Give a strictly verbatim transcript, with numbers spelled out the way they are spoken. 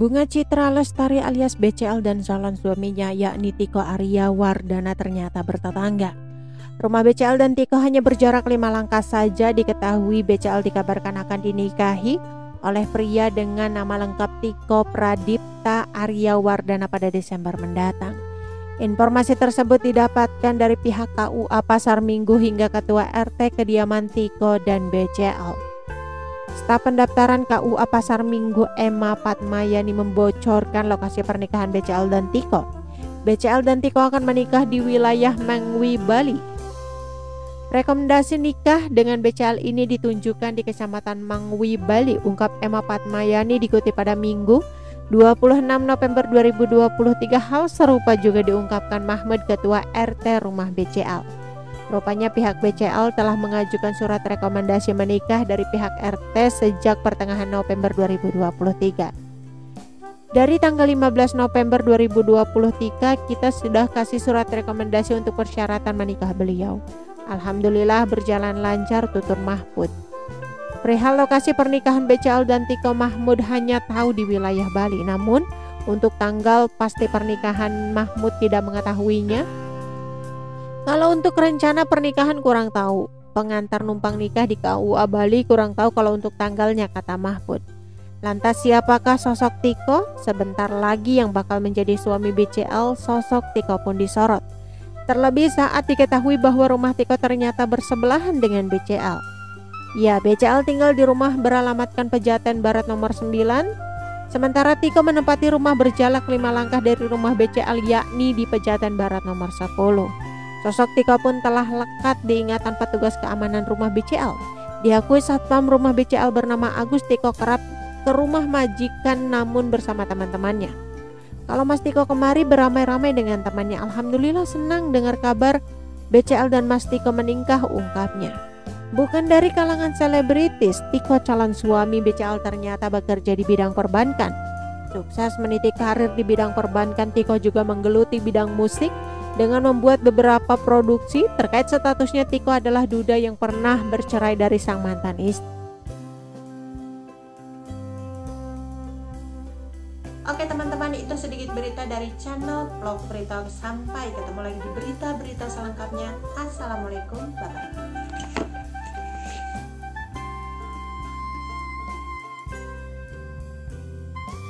Bunga Citra Lestari alias B C L dan calon suaminya yakni Tiko Arya Wardana ternyata bertetangga. Rumah B C L dan Tiko hanya berjarak lima langkah saja. Diketahui B C L dikabarkan akan dinikahi oleh pria dengan nama lengkap Tiko Pradipta Arya Wardana pada Desember mendatang. Informasi tersebut didapatkan dari pihak K U A Pasar Minggu hingga ketua R T kediaman Tiko dan B C L. Staf pendaftaran K U A Pasar Minggu Emma Patmayani membocorkan lokasi pernikahan B C L dan Tiko. B C L dan Tiko akan menikah di wilayah Mengwi, Bali. Rekomendasi nikah dengan B C L ini ditunjukkan di Kecamatan Mengwi, Bali, ungkap Emma Patmayani dikutip pada Minggu dua puluh enam November dua ribu dua puluh tiga. Hal serupa juga diungkapkan Mahmud, ketua R T rumah B C L. Rupanya pihak B C L telah mengajukan surat rekomendasi menikah dari pihak R T sejak pertengahan November dua ribu dua puluh tiga. Dari tanggal lima belas November dua ribu dua puluh tiga kita sudah kasih surat rekomendasi untuk persyaratan menikah beliau. Alhamdulillah berjalan lancar, tutur Mahmud. Perihal lokasi pernikahan B C L dan Tiko, Mahmud hanya tahu di wilayah Bali. Namun untuk tanggal pasti pernikahan Mahmud tidak mengetahuinya. Kalau untuk rencana pernikahan kurang tahu. Pengantar numpang nikah di K U A Bali kurang tahu kalau untuk tanggalnya, kata Mahmud. Lantas siapakah sosok Tiko? Sebentar lagi yang bakal menjadi suami B C L, sosok Tiko pun disorot. Terlebih saat diketahui bahwa rumah Tiko ternyata bersebelahan dengan B C L. Ya, B C L tinggal di rumah beralamatkan Pejaten Barat nomor sembilan. Sementara Tiko menempati rumah berjalak lima langkah dari rumah B C L yakni di Pejaten Barat nomor sepuluh. Sosok Tiko pun telah lekat diingatan petugas keamanan rumah B C L. Diakui satpam rumah B C L bernama Agus, Tiko kerap ke rumah majikan namun bersama teman-temannya. Kalau Mas Tiko kemari beramai-ramai dengan temannya. Alhamdulillah senang dengar kabar B C L dan Mas Tiko menikah, ungkapnya. Bukan dari kalangan selebritis, Tiko calon suami B C L ternyata bekerja di bidang perbankan. Sukses meniti karir di bidang perbankan, Tiko juga menggeluti bidang musik dengan membuat beberapa produksi. Terkait statusnya, Tiko adalah duda yang pernah bercerai dari sang mantan istri. Oke teman-teman, itu sedikit berita dari channel Vlog Berita. Sampai ketemu lagi di berita-berita selengkapnya. Assalamualaikum, bye-bye.